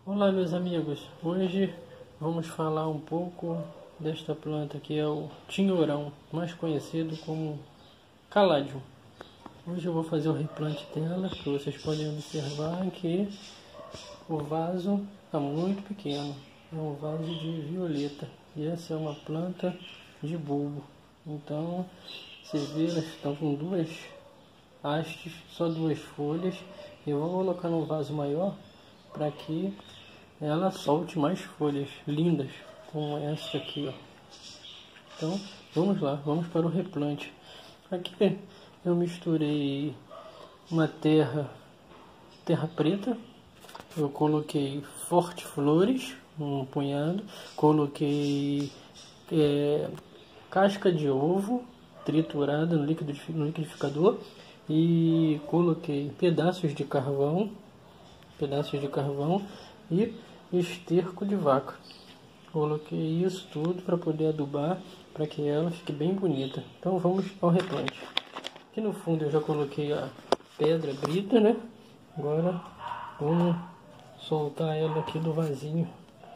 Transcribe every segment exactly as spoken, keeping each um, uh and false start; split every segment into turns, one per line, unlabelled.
Olá meus amigos, hoje vamos falar um pouco desta planta que é o tinhorão, mais conhecido como caládio. Hoje eu vou fazer o replante dela, que vocês podem observar que o vaso está muito pequeno, é um vaso de violeta e essa é uma planta de bulbo. Então vocês viram, elas estão com duas hastes, só duas folhas. Eu vou colocar num vaso maior para que ela solte mais folhas lindas como essa aqui, ó. Então vamos lá, vamos para o replante. Aqui eu misturei uma terra terra preta, eu coloquei forte flores, um punhado, coloquei é, casca de ovo triturada no liquidificador e coloquei pedaços de carvão, pedaços de carvão e esterco de vaca. Coloquei isso tudo para poder adubar, para que ela fique bem bonita. Então vamos ao replante. Aqui no fundo eu já coloquei a pedra brita, né? Agora vamos soltar ela aqui do vasinho.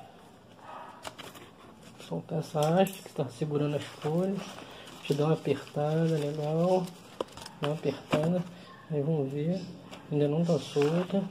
Soltar essa haste que está segurando as folhas. Deixa eu dar uma apertada legal. Dá uma apertada. Aí vamos ver. Ainda não está solta.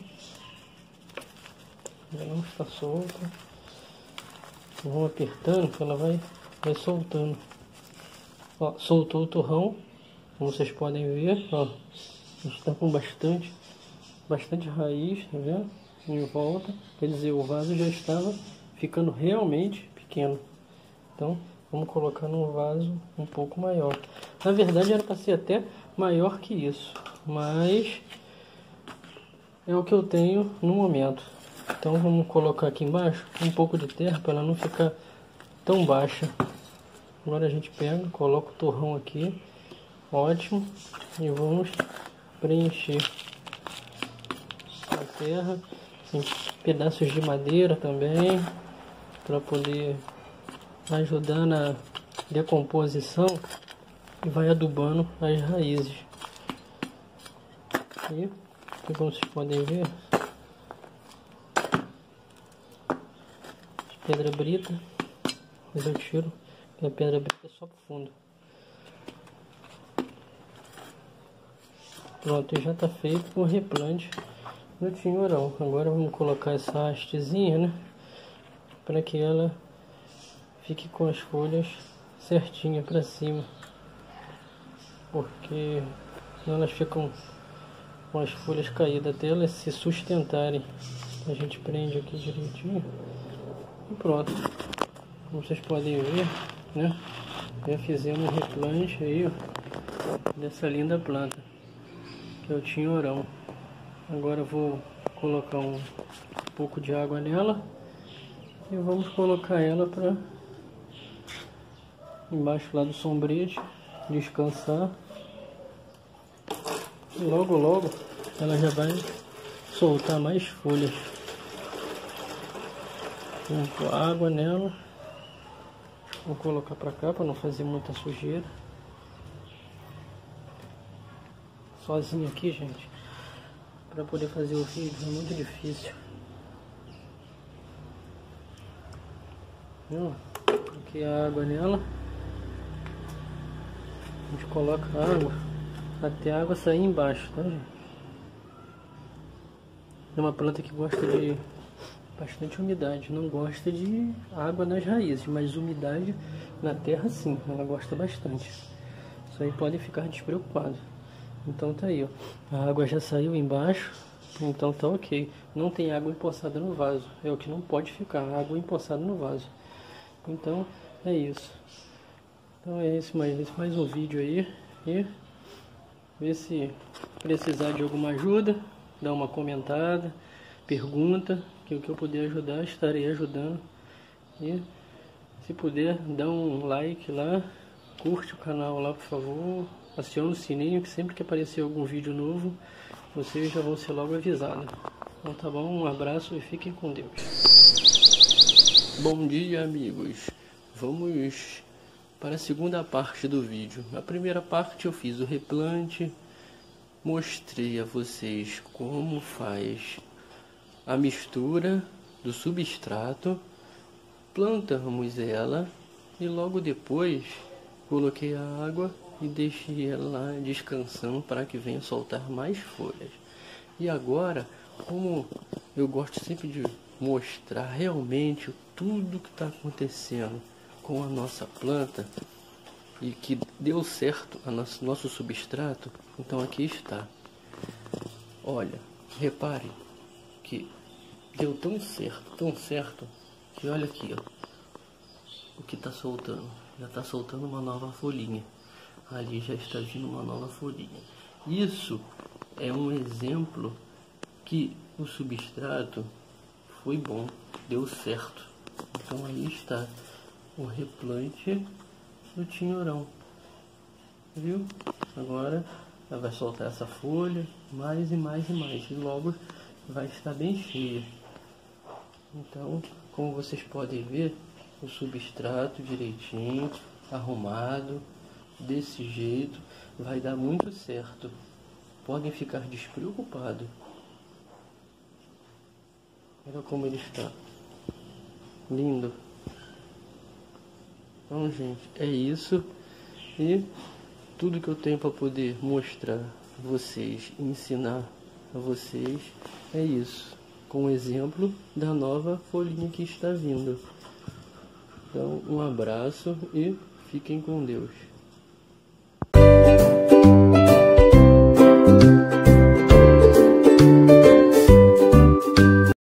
Ainda não está solta. Vamos apertando que ela vai, vai soltando. Ó, soltou o torrão. Como vocês podem ver, ó, está com bastante, bastante raiz, tá vendo? Em volta, quer dizer, o vaso já estava ficando realmente pequeno. Então, vamos colocar num vaso um pouco maior. Na verdade, era para ser até maior que isso, mas é o que eu tenho no momento. Então, vamos colocar aqui embaixo um pouco de terra para ela não ficar tão baixa. Agora a gente pega, coloca o torrão aqui. Ótimo, e vamos preencher a terra, tem pedaços de madeira também, para poder ajudar na decomposição e vai adubando as raízes. E aqui, como vocês podem ver, pedra brita, mas eu tiro a pedra brita só pro fundo. Pronto, já está feito o replante no tinhorão. Agora vamos colocar essa hastezinha, né? Para que ela fique com as folhas certinha para cima. Porque senão elas ficam com as folhas caídas até elas se sustentarem. A gente prende aqui direitinho. E pronto. Como vocês podem ver, né? Já fizemos um replante aí, ó, dessa linda planta. Que é o tinhorão. Agora eu vou colocar um pouco de água nela e vamos colocar ela para embaixo lá do sombrete, descansar. E logo logo ela já vai soltar mais folhas. Vamos pôr água nela. Vou colocar para cá para não fazer muita sujeira. Sozinho aqui, gente, para poder fazer o vídeo é muito difícil. Viu? Coloquei a água nela. A gente coloca a água até a água sair embaixo, tá, gente? É uma planta que gosta de bastante umidade, não gosta de água nas raízes, mas umidade na terra sim, ela gosta bastante. Isso aí pode ficar despreocupado. Então tá aí, ó. A água já saiu embaixo, então tá ok. Não tem água empoçada no vaso, é o que não pode ficar, água empoçada no vaso. Então é isso. Então é esse mais, esse mais um vídeo aí. E ver se precisar de alguma ajuda, dá uma comentada, pergunta, que o que eu puder ajudar, estarei ajudando. E se puder, dá um like lá, curte o canal lá, por favor. Acione o sininho, que sempre que aparecer algum vídeo novo, vocês já vão ser logo avisados. Então tá bom, um abraço e fiquem com Deus. Bom dia, amigos. Vamos para a segunda parte do vídeo. Na primeira parte eu fiz o replante, mostrei a vocês como faz a mistura do substrato, plantamos ela e logo depois coloquei a água e deixei ela lá descansando para que venha soltar mais folhas. E agora, como eu gosto sempre de mostrar realmente tudo que está acontecendo com a nossa planta e que deu certo a nosso, nosso substrato, então aqui está. Olha, repare que deu tão certo, tão certo, que olha aqui, ó, o que está soltando. Já está soltando uma nova folhinha. Ali já está vindo uma nova folhinha. Isso é um exemplo que o substrato foi bom, deu certo. Então aí está o replante do tinhorão, viu? Agora ela vai soltar essa folha mais e mais e mais, e logo vai estar bem cheia. Então, como vocês podem ver, o substrato direitinho, arrumado, desse jeito, vai dar muito certo. Podem ficar despreocupados. Olha como ele está. Lindo. Então, gente, é isso. E tudo que eu tenho para poder mostrar a vocês, ensinar a vocês, é isso. Com o exemplo da nova folhinha que está vindo. Então, um abraço e fiquem com Deus.